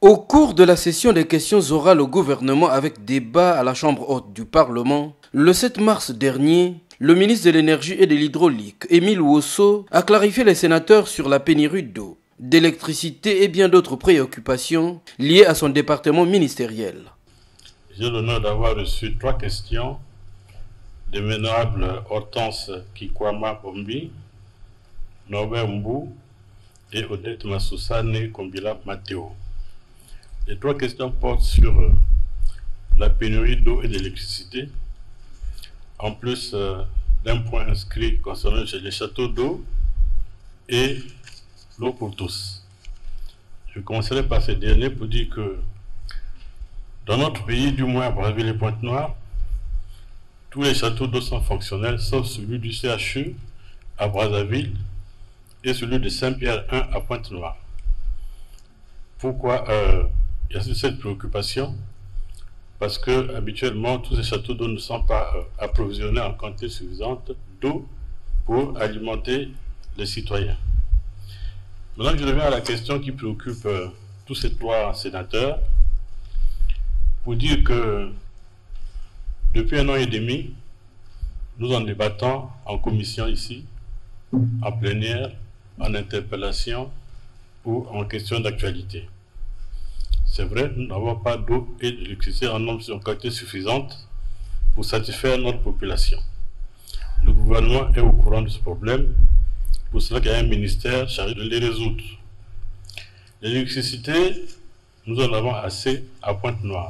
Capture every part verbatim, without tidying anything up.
Au cours de la session des questions orales au gouvernement avec débat à la Chambre haute du Parlement, le sept mars dernier, le ministre de l'Énergie et de l'Hydraulique, Émile Wosso, a clarifié les sénateurs sur la pénurie d'eau, d'électricité et bien d'autres préoccupations liées à son département ministériel. J'ai l'honneur d'avoir reçu trois questions de vénérables Hortense Kikwama Bombi, Norbert Mbou et Odette Massoussa née Kombila Matteo. Les trois questions portent sur euh, la pénurie d'eau et d'électricité, en plus euh, d'un point inscrit concernant les châteaux d'eau et l'eau pour tous. Je commencerai par ces derniers pour dire que dans notre pays, du moins à Brazzaville et Pointe-Noire, tous les châteaux d'eau sont fonctionnels, sauf celui du C H U à Brazzaville et celui de Saint-Pierre un à Pointe-Noire. Pourquoi euh, il y a cette préoccupation? Parce que habituellement, tous ces châteaux d'eau ne sont pas euh, approvisionnés en quantité suffisante d'eau pour alimenter les citoyens. Maintenant, je reviens à la question qui préoccupe euh, tous ces trois sénateurs, pour dire que depuis un an et demi, nous en débattons en commission ici, en plénière, en interpellation ou en question d'actualité. C'est vrai, nous n'avons pas d'eau et d'électricité en nombre en quantité suffisante pour satisfaire notre population. Le gouvernement est au courant de ce problème, pour cela qu'il y a un ministère chargé de les résoudre. L'électricité, nous en avons assez à Pointe-Noire.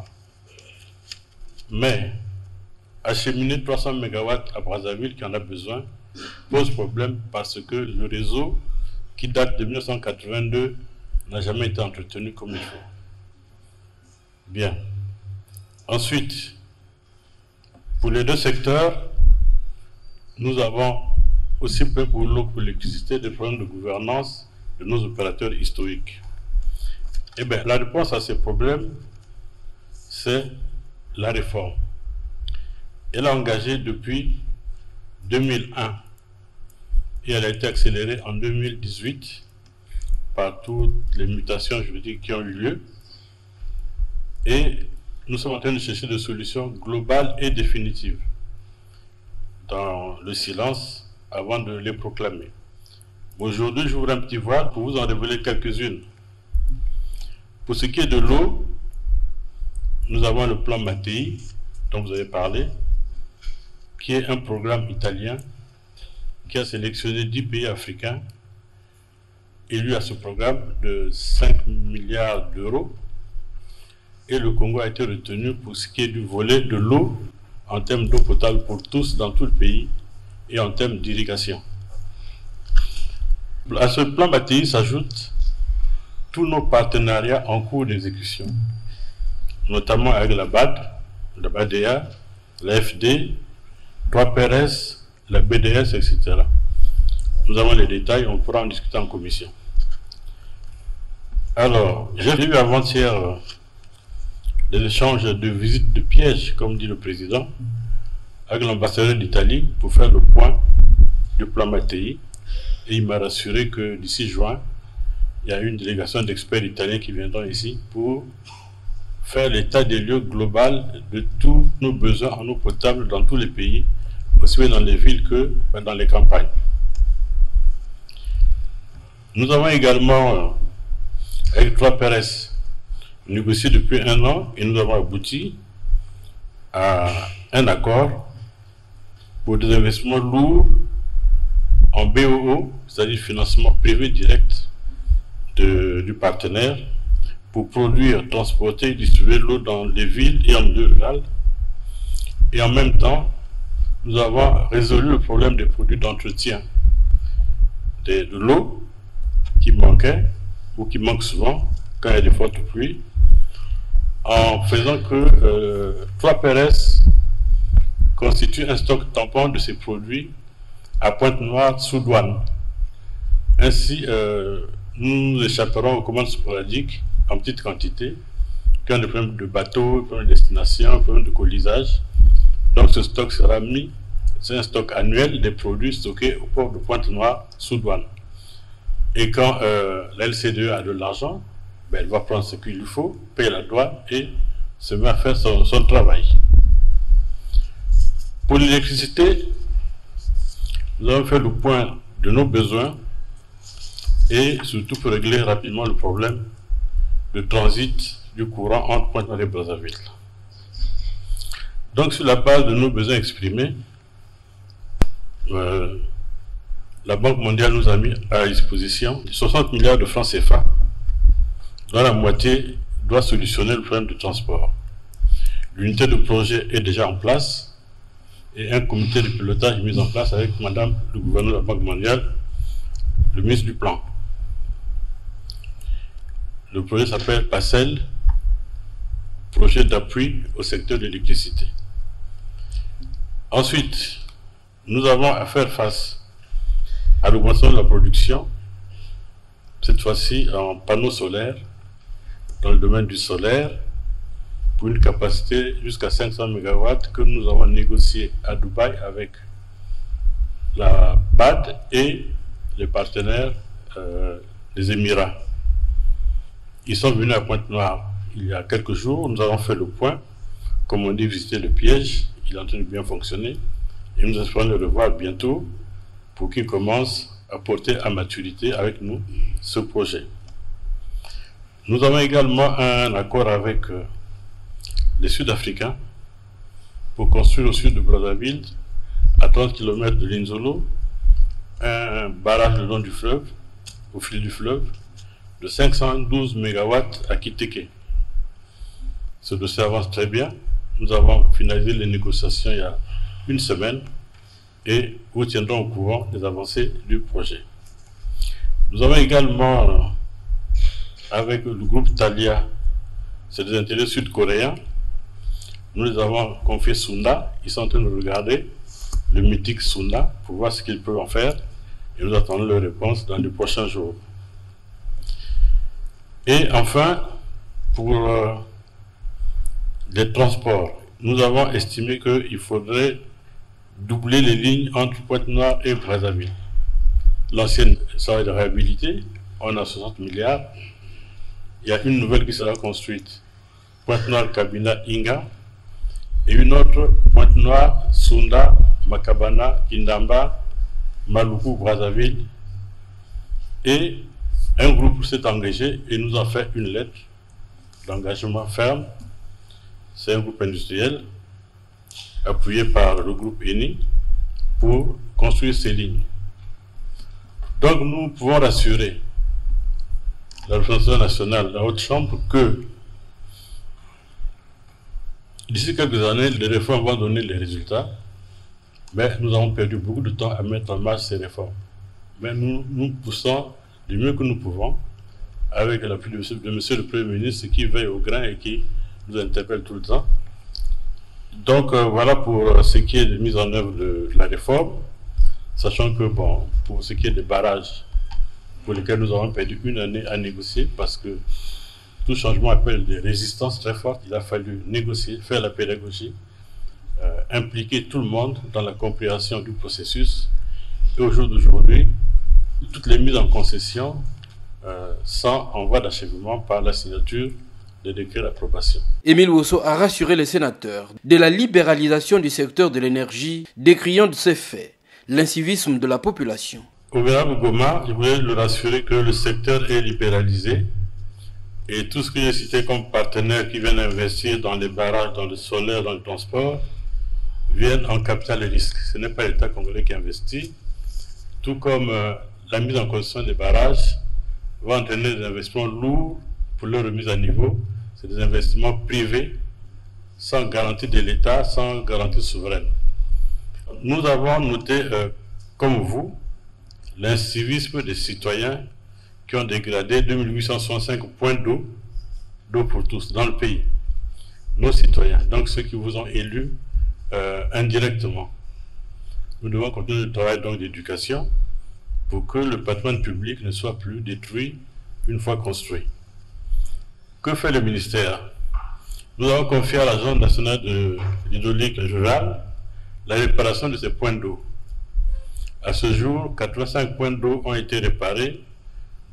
Mais acheminer trois cents mégawatts à Brazzaville, qui en a besoin, pose problème parce que le réseau, qui date de mille neuf cent quatre-vingt-deux, n'a jamais été entretenu comme il faut. Bien. Ensuite, pour les deux secteurs, nous avons aussi peu pour l'eau, pour l'électricité, des problèmes de gouvernance de nos opérateurs historiques. Eh bien, la réponse à ces problèmes, c'est la réforme. Elle a engagé depuis deux mille un et elle a été accélérée en deux mille dix-huit par toutes les mutations juridiques qui ont eu lieu. Et nous sommes en train de chercher des solutions globales et définitives dans le silence avant de les proclamer. Aujourd'hui, j'ouvre un petit voile pour vous en révéler quelques-unes. Pour ce qui est de l'eau, nous avons le plan Mattei, dont vous avez parlé, qui est un programme italien qui a sélectionné dix pays africains élus à ce programme de cinq milliards d'euros. Et le Congo a été retenu pour ce qui est du volet de l'eau en termes d'eau potable pour tous dans tout le pays et en termes d'irrigation. À ce plan Mattei s'ajoutent tous nos partenariats en cours d'exécution, notamment avec la B A D, la B A D A, la F D, trois P R S, la B D S, et cetera. Nous avons les détails, on pourra en discuter en commission. Alors, j'ai vu avant-hier des échanges de visites de piège, comme dit le président, avec l'ambassadeur d'Italie pour faire le point du plan Mattei. Et il m'a rassuré que d'ici juin, il y a une délégation d'experts italiens qui viendront ici pour faire l'état des lieux global de tous nos besoins en eau potable dans tous les pays, aussi bien dans les villes que dans les campagnes. Nous avons également, avec trois P R S, négocié depuis un an et nous avons abouti à un accord pour des investissements lourds en B O O, c'est-à-dire financement privé direct de, du partenaire, pour produire, transporter et distribuer l'eau dans les villes et en milieu rural. Et en même temps, nous avons résolu le problème des produits d'entretien de, de l'eau qui manquait ou qui manque souvent quand il y a des fortes pluies, en faisant que euh, trois P R S constituent un stock tampon de ces produits à Pointe-Noire sous douane. Ainsi, euh, nous échapperons aux commandes sporadiques en petite quantité, qui ont des problèmes de bateau, des problèmes de destination, des problèmes de colisage. Donc ce stock sera mis, c'est un stock annuel des produits stockés au port de Pointe-Noire sous douane. Et quand euh, la L C D E a de l'argent, ben, elle va prendre ce qu'il lui faut, payer la douane et se met à faire son, son travail. Pour l'électricité, nous avons fait le point de nos besoins et surtout pour régler rapidement le problème de transit du courant entre Pointe-Noire et Brazzaville. Donc, sur la base de nos besoins exprimés, euh, la Banque mondiale nous a mis à disposition soixante milliards de francs C F A, dont la moitié doit solutionner le problème de transport. L'unité de projet est déjà en place et un comité de pilotage est mis en place avec Madame le gouverneur de la Banque mondiale, le ministre du Plan. Le projet s'appelle PACEL, projet d'appui au secteur de l'électricité. Ensuite, nous avons à faire face à l'augmentation de la production, cette fois-ci en panneaux solaires, dans le domaine du solaire, pour une capacité jusqu'à cinq cents mégawatts que nous avons négocié à Dubaï avec la B A D et les partenaires euh, des Émirats. Ils sont venus à Pointe-Noire il y a quelques jours, nous avons fait le point, comme on dit, visiter le piège, il est en train de bien fonctionner, et nous espérons le revoir bientôt pour qu'il commence à porter à maturité avec nous ce projet. Nous avons également un accord avec euh, les Sud-Africains pour construire au sud de Brazzaville, à trente kilomètres de Linzolo, un barrage le long du fleuve, au fil du fleuve, de cinq cent douze mégawatts à Kiteke. Ce dossier avance très bien. Nous avons finalisé les négociations il y a une semaine et vous tiendrons au courant des avancées du projet. Nous avons également, avec le groupe Thalia, c'est des intérêts sud-coréens, nous les avons confiés Sunda. Ils sont en train de regarder le mythique Sunda pour voir ce qu'ils peuvent en faire et nous attendons leur réponse dans les prochains jours. Et enfin, pour euh, les transports, nous avons estimé qu'il faudrait doubler les lignes entre Pointe-Noire et Brazzaville. L'ancienne sera de réhabilité, on a soixante milliards. Il y a une nouvelle qui sera construite, Pointe-Noire, Kabina, Inga, et une autre, Pointe-Noire, Sunda, Makabana, Kindamba, Maluku, Brazzaville. Et un groupe s'est engagé et nous a fait une lettre d'engagement ferme. C'est un groupe industriel appuyé par le groupe Eni pour construire ces lignes. Donc nous pouvons rassurer la représentation nationale, la haute chambre, que d'ici quelques années, les réformes vont donner les résultats, mais nous avons perdu beaucoup de temps à mettre en marche ces réformes. Mais nous nous poussons du mieux que nous pouvons, avec l'appui de, de Monsieur le Premier ministre qui veille au grain et qui nous interpelle tout le temps. Donc euh, voilà pour ce qui est de mise en œuvre de, de la réforme, sachant que bon, pour ce qui est des barrages, pour lesquels nous avons perdu une année à négocier, parce que tout changement appelle des résistances très fortes, il a fallu négocier, faire la pédagogie, euh, impliquer tout le monde dans la compréhension du processus. Et au jour d'aujourd'hui, toutes les mises en concession euh, sont en voie d'achèvement par la signature des décrets d'approbation. Émile Wosso a rassuré les sénateurs de la libéralisation du secteur de l'énergie, décriant de ces faits l'incivisme de la population. Au Vénérable Goma, je voulais le rassurer que le secteur est libéralisé et tout ce que j'ai cité comme partenaires qui viennent investir dans les barrages, dans le solaire, dans le transport, viennent en capital et risque. Ce n'est pas l'État congolais qui investit, tout comme euh, la mise en concession des barrages va entraîner des investissements lourds pour leur remise à niveau. C'est des investissements privés, sans garantie de l'État, sans garantie souveraine. Nous avons noté, euh, comme vous, l'incivisme des citoyens qui ont dégradé deux mille huit cent soixante-cinq points d'eau, d'eau pour tous, dans le pays. Nos citoyens, donc ceux qui vous ont élus euh, indirectement. Nous devons continuer le travail d'éducation pour que le patrimoine public ne soit plus détruit une fois construit. Que fait le ministère? Nous avons confié à l'Agence nationale de l'hydraulique rurale la réparation de ces points d'eau. À ce jour, quatre-vingt-cinq points d'eau ont été réparés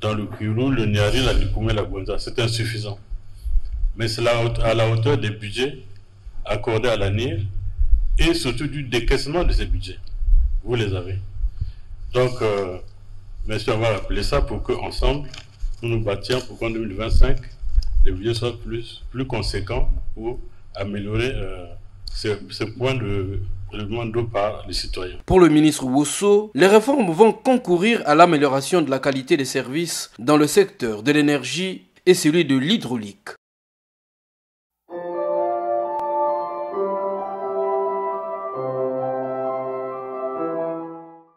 dans le Kivu, le Niari, la Likoumé, la Gonza. C'est insuffisant. Mais c'est à la hauteur des budgets accordés à la N I R et surtout du décaissement de ces budgets. Vous les avez. Donc, euh, bien sûr, on va appeler ça pour qu'ensemble, nous nous battions pour qu'en deux mille vingt-cinq, les budgets soient plus, plus conséquents pour améliorer euh, ce, ce point de relèvement d'eau par les citoyens. Pour le ministre Wosso, les réformes vont concourir à l'amélioration de la qualité des services dans le secteur de l'énergie et celui de l'hydraulique.